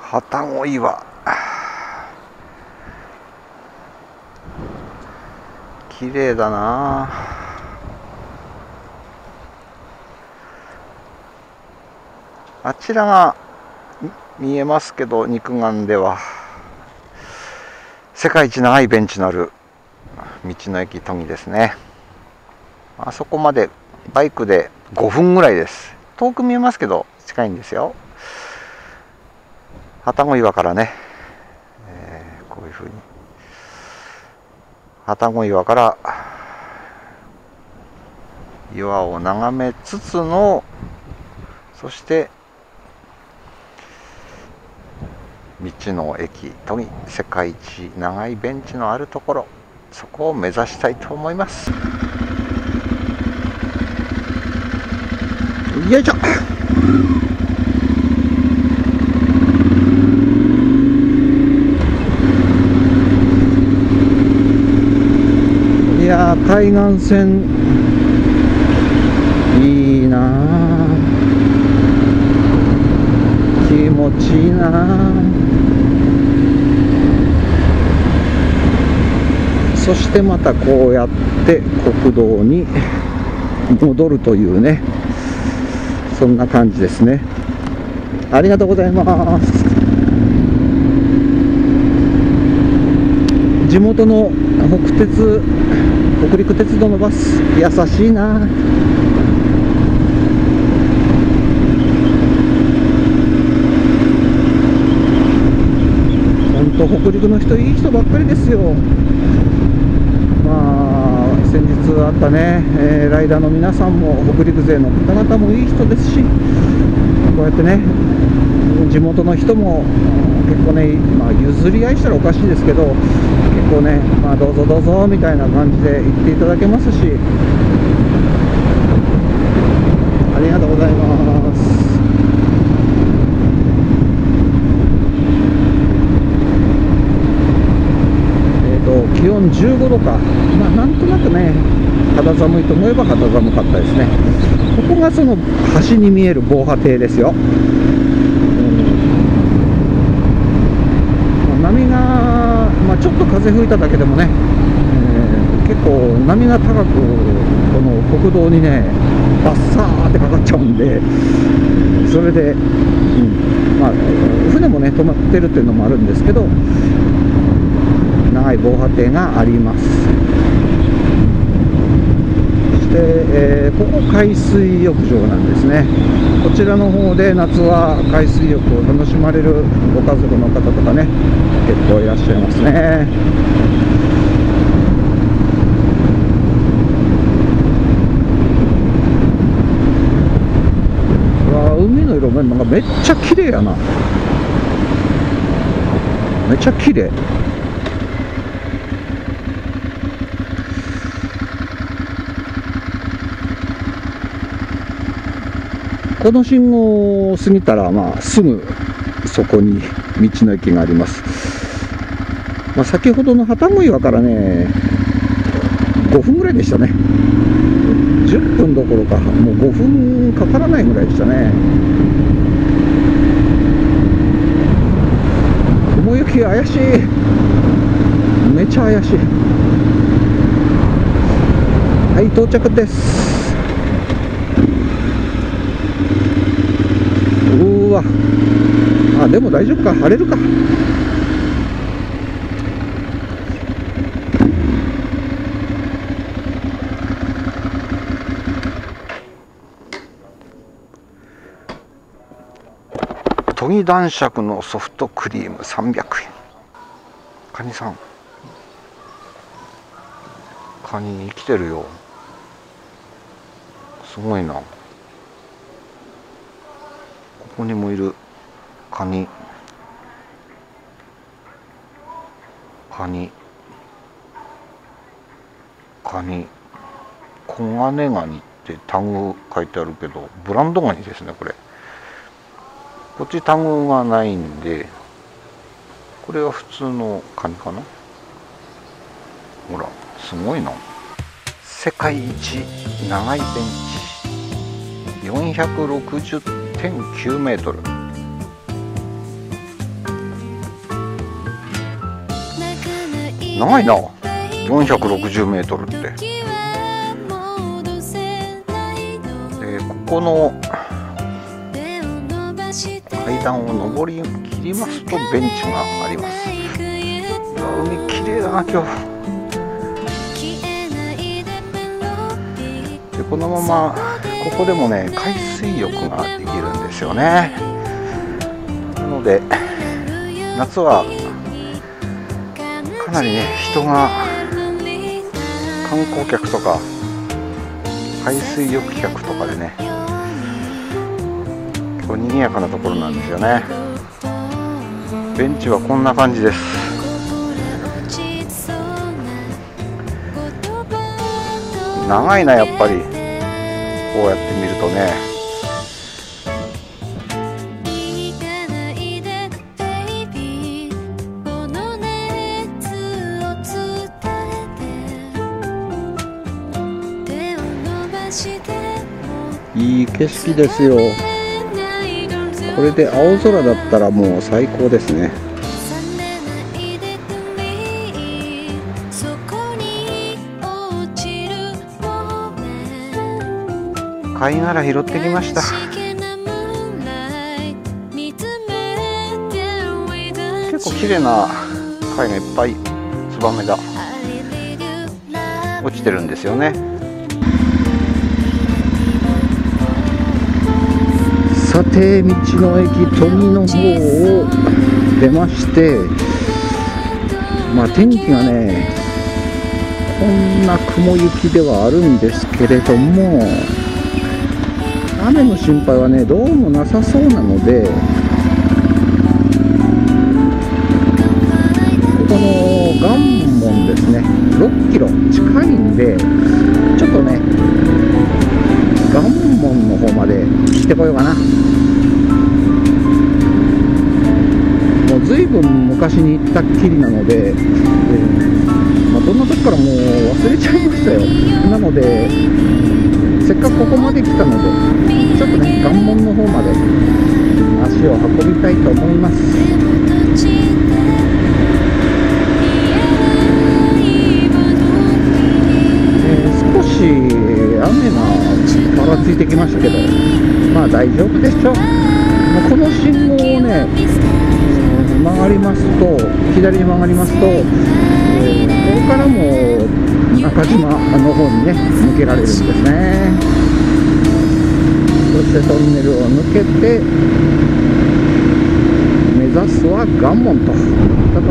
旅籠岩、綺麗だな。あちらが見えますけど、肉眼では世界一長いベンチのある道の駅都議ですね。あそこまでバイクで5分ぐらいです。遠く見えますけど近いんですよ。旅籠岩からね、こういうふうに旅籠岩から岩を眺めつつの、そして道の駅都議、世界一長いベンチのあるところ、そこを目指したいと思います。よいしょ。いやー、海岸線いいなあ、気持ちいいなあ。そしてまたこうやって国道に戻るというね、そんな感じですね。ありがとうございます。地元の北陸鉄道のバス、優しいな。本当北陸の人いい人ばっかりですよ。まあ先日あったね、ライダーの皆さんも北陸勢の方々もいい人ですし、こうやってね地元の人も結構ね、まあ、譲り合いしたらおかしいですけど、結構ね、まあ、どうぞどうぞみたいな感じで言っていただけますし、ありがとうございます。気温15度か、まあ、なんとなくね肌寒いと思えば肌寒かったですね。ここがその端に見える防波堤ですよ。波が、まあ、ちょっと風吹いただけでもね、結構波が高くこの国道にねバッサーってかかっちゃうんで、それで、まあ、船もね止まってるっていうのもあるんですけど、長い防波堤があります。そして、ここ海水浴場なんですね。こちらの方で夏は海水浴を楽しまれるご家族の方とかね結構いらっしゃいますね。海の色なんかめっちゃ綺麗やな。めっちゃ綺麗。この信号を過ぎたら、まあ、すぐそこに道の駅があります。まあ、先ほどの旅籠岩からね5分ぐらいでしたね。10分どころかもう5分かからないぐらいでしたね。雲行き怪しい、めちゃ怪しい。はい、到着です。うわ、あ、でも大丈夫か、晴れるか。研ぎ男爵のソフトクリーム300円。カニさん、カニ生きてるよ。すごいな。ここにもいるカニ。カニ。カニ。黄金ガニってタグ書いてあるけど、ブランドガニですね、これ。こっちタグがないんで、これは普通のカニかな。ほら、すごいな。世界一長いベンチ。460.9 メートル。 長いな、460メートルって。でここの階段を上り切りますとベンチがあります。海きれいだな今日。でこのままここでもね海水浴ができるんですよね。なので夏はかなりね人が、観光客とか海水浴客とかでね結構賑やかなところなんですよね。ベンチはこんな感じです。長いなやっぱり、こうやって見るとね。いい景色ですよ。これで青空だったらもう最高ですね。貝殻拾ってきました。結構綺麗な貝がいっぱいツバメが落ちてるんですよね。さて道の駅富の方を出まして、天気がねこんな雲行きではあるんですけれども、雨の心配はねどうもなさそうなので、ここの岩門ですね6キロ近いんで、ちょっとね岩門の方まで来てこようかな。もうずいぶん昔に行ったっきりなので、どんな時からもう忘れちゃいましたよ。なのでせっかくここまで来たのでちょっとね岩門の方まで足を運びたいと思います。少し雨がぱらついてきましたけど、大丈夫でしょう。この信号をね、曲がりますと、左に曲がりますと、ここからも中島の方にね抜けられるんですね。そしてトンネルを抜けて目指すは岩門といったと